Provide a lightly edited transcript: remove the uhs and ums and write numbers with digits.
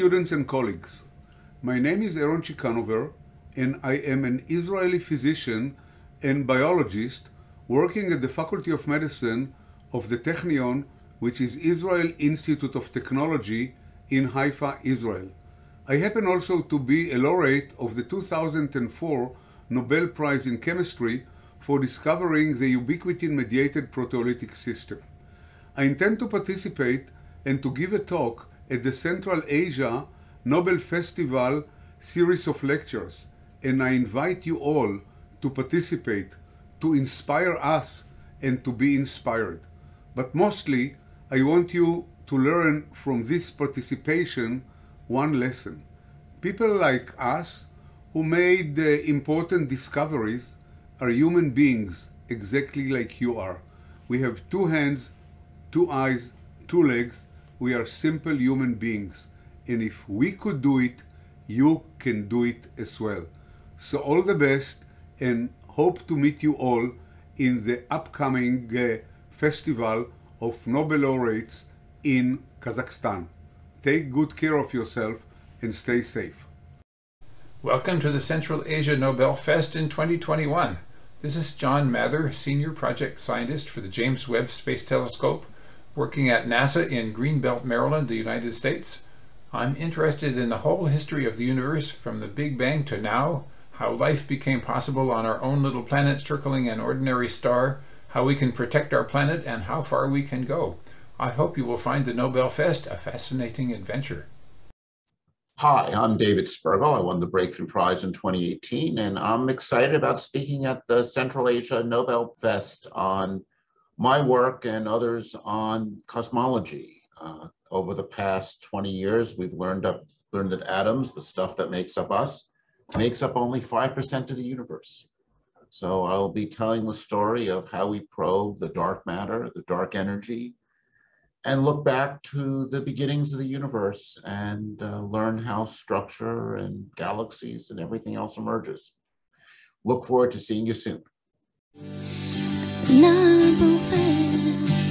students and colleagues. My name is Aaron Chikanover, and I am an Israeli physician and biologist working at the Faculty of Medicine of the Technion, which is Israel Institute of Technology in Haifa, Israel. I happen also to be a laureate of the 2004 Nobel Prize in Chemistry for discovering the ubiquitin-mediated proteolytic system. I intend to participate and to give a talk at the Central Asia Nobel Festival series of lectures, and I invite you all to participate, to inspire us and to be inspired. But mostly, I want you to learn from this participation one lesson. People like us who made important discoveries are human beings exactly like you are. We have two hands, two eyes, two legs. We are simple human beings. And if we could do it, you can do it as well. So all the best, and hope to meet you all in the upcoming Festival of Nobel Laureates in Kazakhstan. Take good care of yourself and stay safe. Welcome to the Central Asia Nobel Fest in 2021. This is John Mather, Senior Project Scientist for the James Webb Space Telescope, working at NASA in Greenbelt, Maryland, the United States. I'm interested in the whole history of the universe from the Big Bang to now, how life became possible on our own little planet circling an ordinary star, how we can protect our planet, and how far we can go. I hope you will find the Nobel Fest a fascinating adventure. Hi, I'm David Spergel. I won the Breakthrough Prize in 2018, and I'm excited about speaking at the Central Asia Nobel Fest on my work and others on cosmology. Over the past 20 years, we've learned that atoms, the stuff that makes up us, makes up only 5% of the universe. So I'll be telling the story of how we probe the dark matter, the dark energy, and look back to the beginnings of the universe and learn how structure and galaxies and everything else emerges. Look forward to seeing you soon. Nobel Fest.